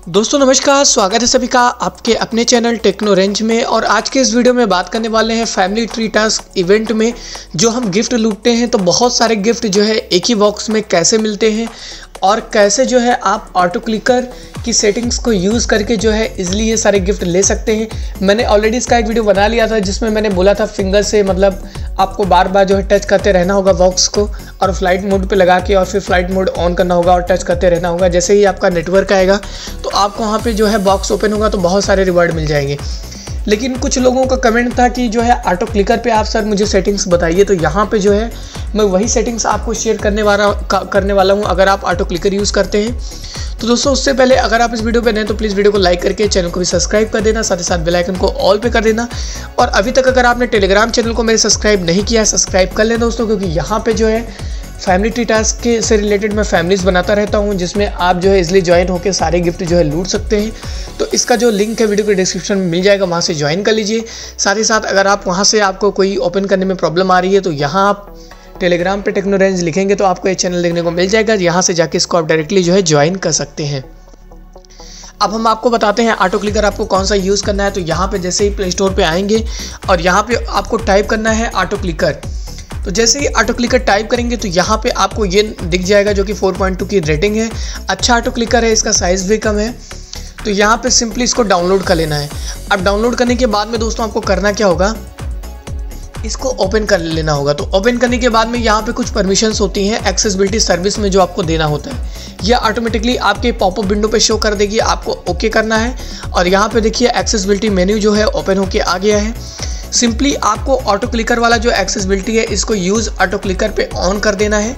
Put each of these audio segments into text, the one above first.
दोस्तों नमस्कार, स्वागत है सभी का आपके अपने चैनल टेक्नो रेंज में। और आज के इस वीडियो में बात करने वाले हैं फैमिली ट्री टास्क इवेंट में जो हम गिफ्ट लूटते हैं। तो बहुत सारे गिफ्ट जो है एक ही बॉक्स में कैसे मिलते हैं और कैसे जो है आप ऑटो क्लिकर की सेटिंग्स को यूज़ करके जो है इजीली ये सारे गिफ्ट ले सकते हैं। मैंने ऑलरेडी इसका एक वीडियो बना लिया था जिसमें मैंने बोला था फिंगर से मतलब आपको बार बार जो है टच करते रहना होगा बॉक्स को और फ्लाइट मोड पे लगा के और फिर फ्लाइट मोड ऑन करना होगा और टच करते रहना होगा। जैसे ही आपका नेटवर्क आएगा तो आपको वहाँ पे जो है बॉक्स ओपन होगा तो बहुत सारे रिवार्ड मिल जाएंगे। लेकिन कुछ लोगों का कमेंट था कि जो है ऑटो क्लिकर पे आप सर मुझे सेटिंग्स बताइए, तो यहाँ पे जो है मैं वही सेटिंग्स आपको शेयर करने वाला हूँ अगर आप ऑटो क्लिकर यूज़ करते हैं। तो दोस्तों उससे पहले अगर आप इस वीडियो पे नए तो प्लीज़ वीडियो को लाइक करके चैनल को भी सब्सक्राइब कर देना, साथ ही साथ बेल आइकन को ऑल पे कर देना। और अभी तक अगर आपने टेलीग्राम चैनल को मेरे सब्सक्राइब नहीं किया सब्सक्राइब कर लेना दोस्तों, क्योंकि यहाँ पे जो है फैमिली ट्री टास्क के से रिलेटेड मैं फैमिलीज़ बनाता रहता हूँ जिसमें आप जो है इजली ज्वाइन होकर सारे गिफ्ट जो है लूट सकते हैं। तो इसका जो लिंक है वीडियो के डिस्क्रिप्शन में मिल जाएगा, वहाँ से ज्वाइन कर लीजिए। साथ ही साथ अगर आप वहाँ से आपको कोई ओपन करने में प्रॉब्लम आ रही है तो यहाँ आप टेलीग्राम पे टेक्नो रेंज लिखेंगे तो आपको ये चैनल देखने को मिल जाएगा। यहाँ से जाके इसको आप डायरेक्टली जो है ज्वाइन कर सकते हैं। अब हम आपको बताते हैं ऑटो क्लिकर आपको कौन सा यूज़ करना है। तो यहाँ पे जैसे ही प्ले स्टोर पे आएंगे और यहाँ पे आपको टाइप करना है ऑटो क्लिकर। तो जैसे ही ऑटो क्लिकर टाइप करेंगे तो यहाँ पे आपको ये दिख जाएगा जो कि 4.2 की रेटिंग है। अच्छा ऑटो क्लिकर है, इसका साइज़ भी कम है। तो यहाँ पे सिंपली इसको डाउनलोड कर लेना है। अब डाउनलोड करने के बाद में दोस्तों आपको करना क्या होगा, इसको ओपन कर लेना होगा। तो ओपन करने के बाद में यहाँ पे कुछ परमिशंस होती हैं एक्सेसिबिलिटी सर्विस में जो आपको देना होता है। यह ऑटोमेटिकली आपके पॉपअप विंडो पे शो कर देगी, आपको ओके करना है। और यहाँ पे देखिए एक्सेसिबिलिटी मेन्यू जो है ओपन होके आ गया है। सिंपली आपको ऑटो क्लिकर वाला जो एक्सेसिबिलिटी है इसको यूज़ ऑटो क्लिकर पे ऑन कर देना है।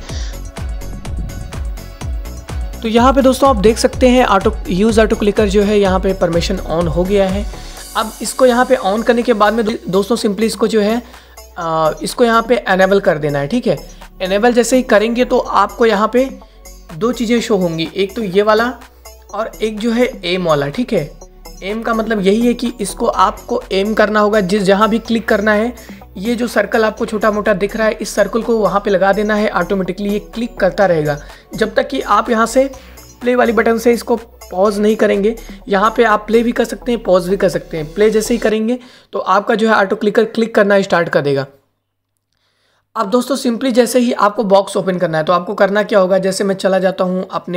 तो यहाँ पे दोस्तों आप देख सकते हैं यूज़ ऑटो क्लिकर जो है यहाँ पे परमिशन ऑन हो गया है। अब इसको यहाँ पे ऑन करने के बाद में दोस्तों सिंपली इसको जो है इसको यहाँ पे एनेबल कर देना है। ठीक है, एनेबल जैसे ही करेंगे तो आपको यहाँ पे दो चीज़ें शो होंगी, एक तो ये वाला और एक जो है एम वाला। ठीक है, एम का मतलब यही है कि इसको आपको एम करना होगा, जहाँ भी क्लिक करना है ये जो सर्कल आपको छोटा मोटा दिख रहा है इस सर्कल को वहाँ पे लगा देना है। ऑटोमेटिकली ये क्लिक करता रहेगा जब तक कि आप यहाँ से प्ले वाली बटन से इसको पॉज नहीं करेंगे। यहाँ पे आप प्ले भी कर सकते हैं, पॉज भी कर सकते हैं। प्ले जैसे ही करेंगे तो आपका जो है ऑटो क्लिकर क्लिक करना स्टार्ट कर देगा। अब दोस्तों सिंपली जैसे ही आपको बॉक्स ओपन करना है तो आपको करना क्या होगा, जैसे मैं चला जाता हूँ अपने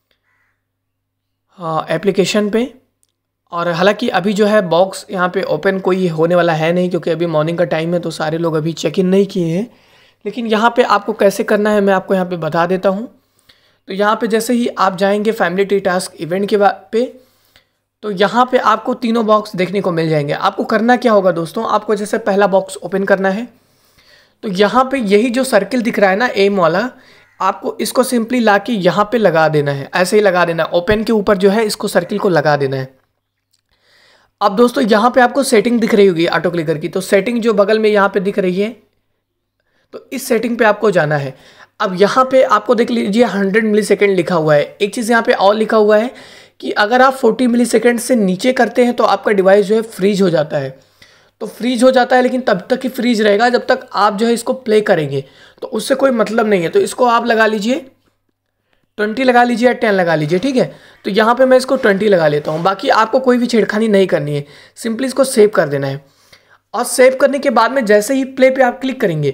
एप्लीकेशन पे। और हालांकि अभी जो है बॉक्स यहाँ पे ओपन कोई होने वाला है नहीं क्योंकि अभी मॉर्निंग का टाइम है तो सारे लोग अभी चेक इन नहीं किए हैं। लेकिन यहाँ पे आपको कैसे करना है मैं आपको यहाँ पे बता देता हूँ। तो यहाँ पे जैसे ही आप जाएंगे फैमिली ट्री टास्क इवेंट के पे तो यहाँ पे आपको तीनों बॉक्स देखने को मिल जाएंगे। आपको करना क्या होगा दोस्तों, आपको जैसे पहला बॉक्स ओपन करना है तो यहाँ पे यही जो सर्किल दिख रहा है ना एम वाला, आपको इसको सिंपली ला के यहाँ पे लगा देना है। ऐसे ही लगा देना, ओपन के ऊपर जो है इसको सर्किल को लगा देना है। अब दोस्तों यहाँ पे आपको सेटिंग दिख रही होगी ऑटो क्लिकर की, तो सेटिंग जो बगल में यहाँ पे दिख रही है तो इस सेटिंग पे आपको जाना है। अब यहाँ पे आपको देख लीजिए 100 मिलीसेकंड लिखा हुआ है। एक चीज़ यहाँ पे और लिखा हुआ है कि अगर आप 40 मिलीसेकंड से नीचे करते हैं तो आपका डिवाइस जो है फ्रीज हो जाता है। तो फ्रीज हो जाता है लेकिन तब तक ही फ्रीज रहेगा जब तक आप जो है इसको प्ले करेंगे, तो उससे कोई मतलब नहीं है। तो इसको आप लगा लीजिए 20 लगा लीजिए या 10 लगा लीजिए। ठीक है, तो यहाँ पे मैं इसको 20 लगा लेता हूँ। बाकी आपको कोई भी छेड़खानी नहीं करनी है, सिंपली इसको सेव कर देना है। और सेव करने के बाद में जैसे ही प्ले पे आप क्लिक करेंगे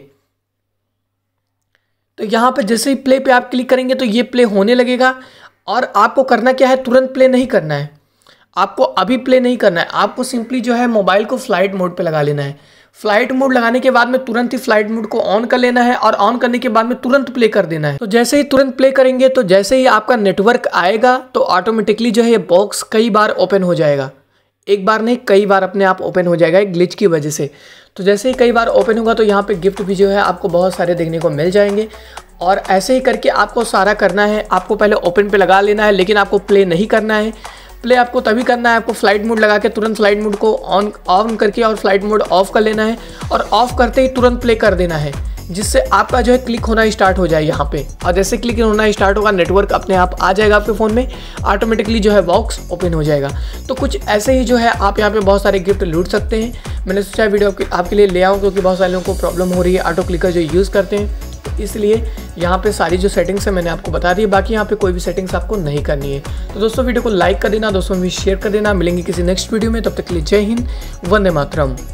तो यहाँ पे जैसे ही प्ले पे आप क्लिक करेंगे तो ये प्ले होने लगेगा। और आपको करना क्या है, तुरंत प्ले नहीं करना है, आपको अभी प्ले नहीं करना है। आपको सिंपली जो है मोबाइल को फ्लाइट मोड पे लगा लेना है। फ्लाइट मोड लगाने के बाद में तुरंत ही फ्लाइट मोड को ऑन कर लेना है और ऑन करने के बाद में तुरंत प्ले कर देना है। तो जैसे ही तुरंत प्ले करेंगे तो जैसे ही आपका नेटवर्क आएगा तो ऑटोमेटिकली जो है ये बॉक्स कई बार ओपन हो जाएगा। एक बार नहीं कई बार अपने आप ओपन हो जाएगा एक ग्लिच की वजह से। तो जैसे ही कई बार ओपन होगा तो यहाँ पे गिफ्ट भी जो है आपको बहुत सारे देखने को मिल जाएंगे। और ऐसे ही करके आपको सारा करना है। आपको पहले ओपन पे लगा लेना है लेकिन आपको प्ले नहीं करना है। प्ले आपको तभी करना है, आपको फ्लाइट मोड लगा के तुरंत फ्लाइट मोड को ऑन करके और फ्लाइट मोड ऑफ कर लेना है। और ऑफ करते ही तुरंत प्ले कर देना है जिससे आपका जो है क्लिक होना स्टार्ट हो जाए यहाँ पे। और जैसे क्लिक होना स्टार्ट होगा नेटवर्क अपने आप आ जाएगा आपके फ़ोन में, ऑटोमेटिकली जो है बॉक्स ओपन हो जाएगा। तो कुछ ऐसे ही जो है आप यहाँ पे बहुत सारे गिफ्ट लूट सकते हैं। मैंने सोचा वीडियो आपके लिए ले आऊँ क्योंकि बहुत सारे लोगों को प्रॉब्लम हो रही है ऑटो क्लिकर जो यूज़ करते हैं। इसलिए यहाँ पे सारी जो सेटिंग्स है मैंने आपको बता दी। बाकी यहाँ पे कोई भी सेटिंग्स आपको नहीं करनी है। तो दोस्तों वीडियो को लाइक कर देना, दोस्तों भी शेयर कर देना। मिलेंगे किसी नेक्स्ट वीडियो में, तब तक के लिए जय हिंद, वंदे मातरम।